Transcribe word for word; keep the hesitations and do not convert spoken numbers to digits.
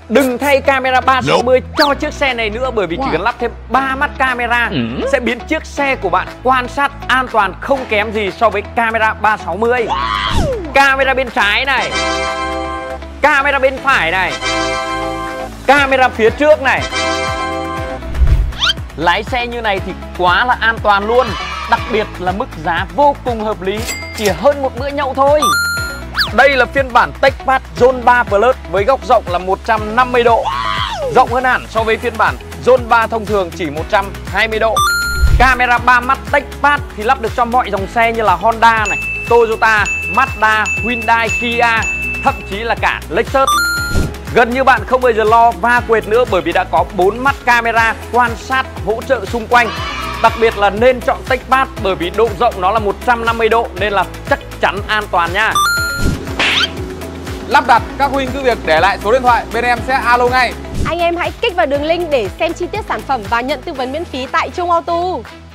Đừng thay camera ba sáu mươi cho chiếc xe này nữa, bởi vì chỉ cần lắp thêm ba mắt camera sẽ biến chiếc xe của bạn quan sát an toàn không kém gì so với camera ba sáu mươi. Camera bên trái này, camera bên phải này, camera phía trước này. Lái xe như này thì quá là an toàn luôn. Đặc biệt là mức giá vô cùng hợp lý, chỉ hơn một bữa nhậu thôi. Đây là phiên bản TechPad Zone ba Plus với góc rộng là một trăm năm mươi độ, rộng hơn hẳn so với phiên bản Zone ba thông thường chỉ một trăm hai mươi độ. Camera ba mắt TechPad thì lắp được cho mọi dòng xe như là Honda này, Toyota, Mazda, Hyundai, Kia, thậm chí là cả Lexus. Gần như bạn không bao giờ lo va quệt nữa, bởi vì đã có bốn mắt camera quan sát hỗ trợ xung quanh. Đặc biệt là nên chọn TechPad bởi vì độ rộng nó là một trăm năm mươi độ nên là chắc chắn an toàn nha. Lắp đặt các huynh cứ việc để lại số điện thoại, bên em sẽ alo ngay. Anh em hãy kích vào đường link để xem chi tiết sản phẩm và nhận tư vấn miễn phí tại Trung Auto.